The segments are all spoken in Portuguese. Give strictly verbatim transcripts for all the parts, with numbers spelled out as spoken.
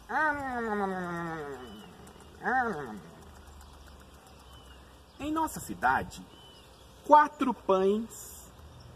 Em nossa cidade, quatro pães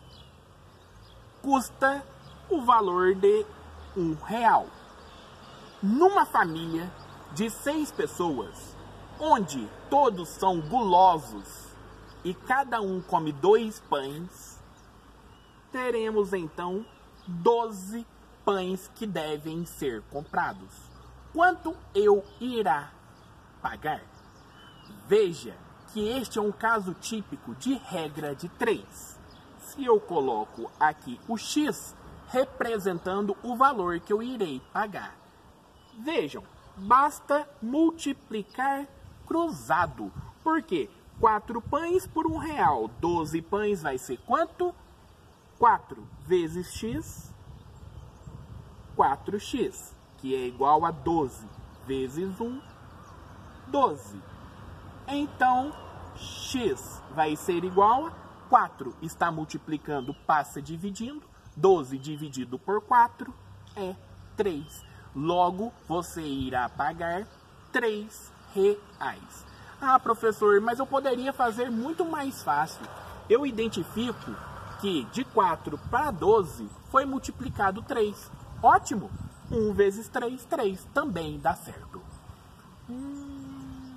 custa o valor de um real. Numa família de seis pessoas, onde todos são gulosos e cada um come dois pães, teremos então doze pães que devem ser comprados. Quanto eu irá pagar? Veja que este é um caso típico de regra de três. Se eu coloco aqui o X representando o valor que eu irei pagar. Vejam, basta multiplicar cruzado. Por quê? quatro pães por um real. doze pães vai ser quanto? quatro vezes X, quatro x, que é igual a doze vezes um, doze. Então, X vai ser igual a quatro. Está multiplicando, passa dividindo. doze dividido por quatro é três. Logo, você irá pagar três reais. Ah, professor, mas eu poderia fazer muito mais fácil. Eu identifico que de quatro para doze foi multiplicado três. Ótimo! um vezes três, três. Também dá certo. Hum,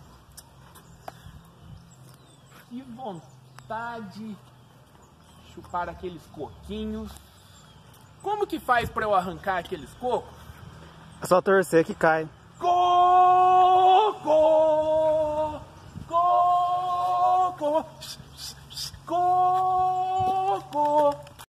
que vontade de chupar aqueles coquinhos. Como que faz para eu arrancar aqueles cocos? É só torcer que cai. Coco! Coco! Coco!